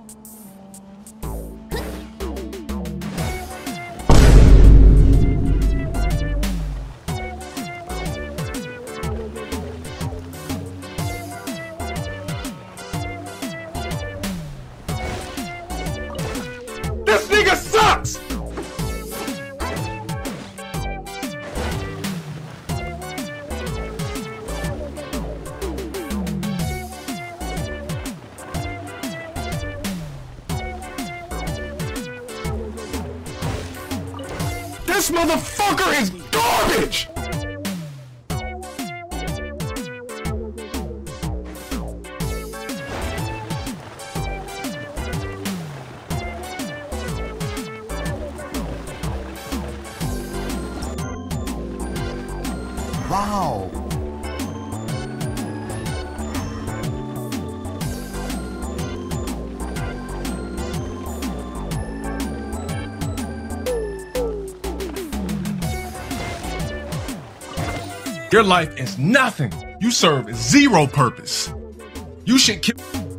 This nigga sucks! This motherfucker is garbage! Wow! Your life is nothing. You serve zero purpose. You should kill.